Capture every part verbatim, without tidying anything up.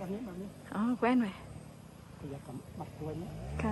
นี้แบบนี้อ๋อแคว้นไว้ขยับกับมัดกล้วยนี้ค่ะ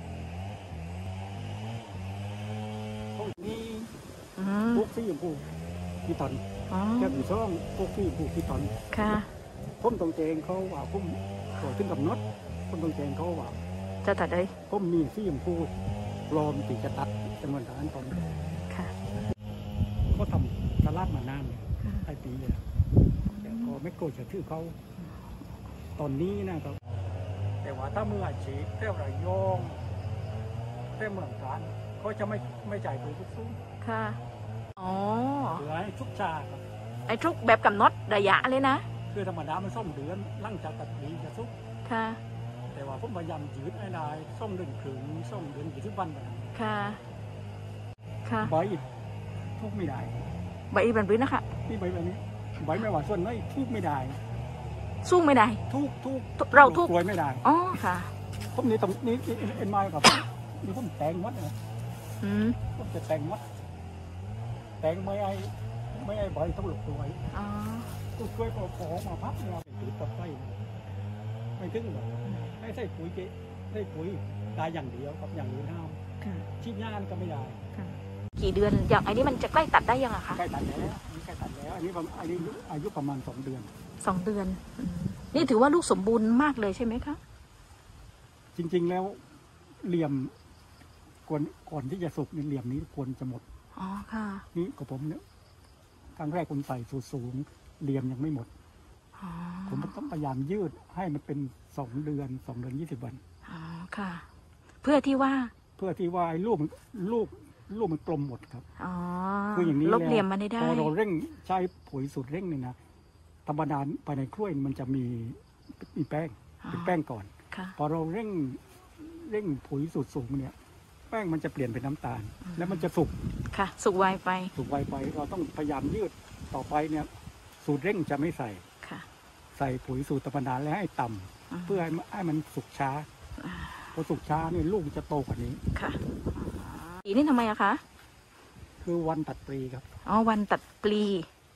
พวกนี้พวกที่อยู่ผูกที่ตอนแค่อยู่ช่องพวกที่อยู่ผูกที่ตอนค่ะผมตรงเจงเขาว่าผมโดยขึ้นกับน็อตผมตรงเจงเขาว่าจะตัดได้ผมมีที่อยู่ผูกปลอมตีจะตัดจำนวนฐานตอนค่ะก็ทำตลาดมานานหลายปีเลยแต่พอไม่โกรธจะถือเขาตอนนี้นะครับแต่ว่าถ้ามืออาชีพเท่าไรยองเท่าเมืองการเขาจะไม่ไม่จ่ายปุ๋ยทุกซุ้มค่ะอ๋อหรือไอ้ทุกชาครับไอ้ทุกแบบกับน็อตระยะเลยนะคือธรรมดามันส่งเดือนลั่งจากตัดดีจะทุกค่ะแต่ว่าผมพยายามยืดไอ้นายส่งเดือนขึงส่งเดือนกี่ทุกวันค่ะค่ะใบทุกไม่ได้ใบแบบนี้นะคะนี่ใบแบบนี้ใบไม่ว่าส่วนน้อยทุกไม่ได้สู้ไม่ได้ทุกทุกเราทุกรวยไม่ได้อ๋อค่ะผมนี่ตรงนี้เอ็นไม้กับนี่ผมแต่งวัดเลยอืมผมจะแต่งวัดแต่งไม่ไอ้ไม่ไอ้ใบต้องหลบตัวไว้อ๋อตู้ช่วยพอพอมาพักเนี่ยเป็นปุ๋ยตับไส้ไม่ถึงหรอกให้ใส่ปุ๋ยเจ๊ใส่ปุ๋ยได้อย่างเดียวกับอย่างอื่นห้ามชีพย่านก็ไม่ได้กี่เดือนอย่างไอ้นี่มันจะใกล้ตัดได้ยังอะคะใกล้ตัดแล้วนี่ใกล้ตัดแล้วอันนี้อันนี้อายุประมาณสองเดือนสองเดือนนี่ถือว่าลูกสมบูรณ์มากเลยใช่ไหมคะจริงๆแล้วเหลี่ยมก่อนก่อนที่จะสุกเหลี่ยมนี้ควรจะหมดอ๋อค่ะนี่กับผมเนี่ยครั้งแรกผมใส่สูงสูงเหลี่ยมยังไม่หมดผมต้องพยายามยืดให้มันเป็นสองเดือนสองเดือนยี่สิบวันอ๋อค่ะเพื่อที่ว่าเพื่อที่ว่าไอ้ลูกลูกลูกมันกลมหมดครับอ๋อคืออย่างนี้ลบเหลี่ยมมันได้พอเราเร่งใช้ปุ๋ยสูตรเร่งเนี่ยนะธรรมดาภายในกล้วยมันจะมีมีแป้งเป็นแป้งก่อนพอเราเร่งเร่งปุ๋ยสูตรสูงเนี่ยแป้งมันจะเปลี่ยนเป็นน้ำตาลแล้วมันจะสุกค่ะสุกไวไปสุกไวไปเราต้องพยายามยืดต่อไปเนี่ยสูตรเร่งจะไม่ใส่ใส่ปุ๋ยสูตรธรรมดาแล้วให้ต่ำเพื่อให้ให้มันสุกช้าพอสุกช้าเนี่ยลูกจะโตกว่านี้ค่ะปีนี้ทำไมอะคะคือวันตัดปลีครับอ๋อวันตัดปลี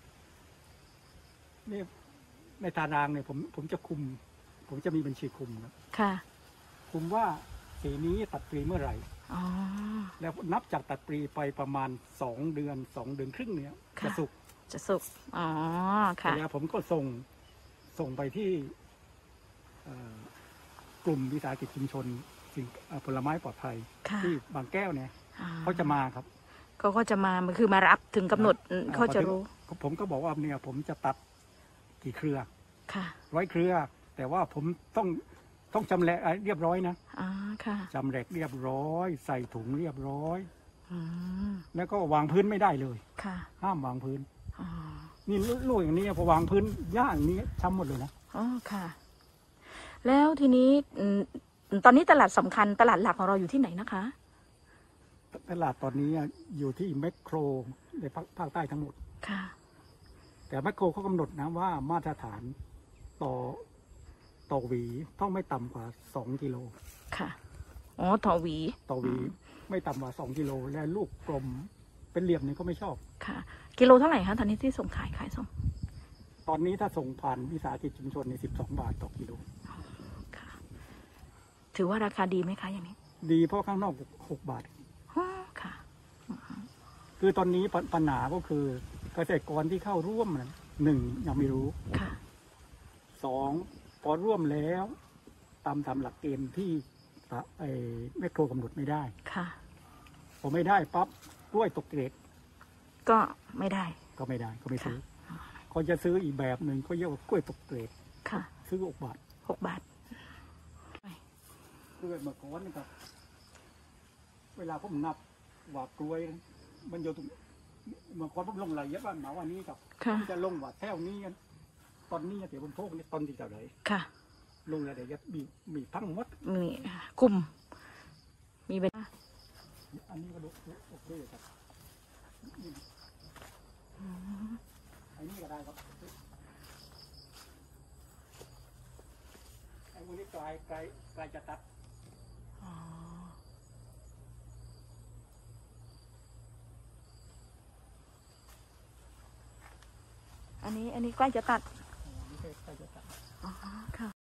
นี่ในตารางเนี่ยผมผมจะคุมผมจะมีบัญชีคุมครับค่ะคุมว่าสีนี้ตัดปลีเมื่อไหร่อ๋อแล้วนับจากตัดปลีไปประมาณสองเดือนสองเดือนครึ่งเนี่ยจะสุกจะสุกอ๋อค่ะแล้วผมก็ส่งส่งไปที่กลุ่มวิสาหกิจชุมชนสิ่งผลไม้ปลอดภัยที่บางแก้วเนี่ยเขาจะมาครับเขาก็จะมามันคือมารับถึงกำหนดเขาจะรู้ผมก็บอกว่าเนี่ยผมจะตัดกี่เครือค่ะร้อยเครือ แต่ว่าผมต้องต้องจำแหลกเรียบร้อยนะอ๋อค่ะจำแหลกเรียบร้อยใส่ถุงเรียบร้อยแล้วก็วางพื้นไม่ได้เลยค่ะห้ามวางพื้นนี่ลูกอย่างนี้พอวางพื้นย่าอย่างนี้ช้ำหมดเลยนะอ๋อค่ะแล้วทีนี้ตอนนี้ตลาดสำคัญตลาดหลักของเราอยู่ที่ไหนนะคะตลาดตอนนี้อยู่ที่แมคโครในภาคใต้ทั้งหมดค่ะแต่แมคโครเขากำหนดนะว่ามาตรฐานต่อต่อหวีต้องไม่ต่ำกว่าสองกิโลค่ะอ๋อต่อหวีต่อหวีไม่ต่ำกว่าสองกิโลและลูกกลมเป็นเหลี่ยมนี่ก็ไม่ชอบค่ะกิโลเท่าไหร่คะตอนนี้ที่ส่งขายขายส่งตอนนี้ถ้าส่งผ่านวิสาหกิจชุมชนในสิบสองบาทต่อกิโลค่ะถือว่าราคาดีไหมคะอย่างนี้ดีเพราะข้างนอกหกบาทค่ะคือตอนนี้ปัญหาก็คือเกษตรกรที่เข้าร่วมหนึ่งยังไม่รู้ค่ะสองพอร่วมแล้วตามตามหลักเกณฑ์ที่ไอ้แมคโครกำหนดไม่ได้ค่ะพอไม่ได้ปั๊บกล้วยตกเกรดก็ไม่ได้ก็ไม่ได้ก็ไม่ซื้อเขาจะซื้ออีกแบบหนึ่งเขาเรียกว่ากล้วยตกเกรดค่ะซื้อหกบาทหกบาทกล้วยเมื่อก่อนนะครับเวลาผมนับว่ากล้วยมันอยู่ตรงเมื่อก่อนผมลงรายละเอียดว่าหนาวันนี้กับจะลงว่าแถวนี้กันตอนนี้เดี๋ยวผมโทษนี่ตอนที่เท่าไหร่ค่ะลงรายละเอียดมีมีทั้งหมดมีกลุ่มมีเป็นอันนี้ก็ดูโอเคครับอันนี้ก็ได้ครับไอ้พวกนี้ไกลไกลไกลจะตัดอันนี้อันนี้ใกล้จะตัดอันนี้ใกล้จะตัดอ๋อค่ะ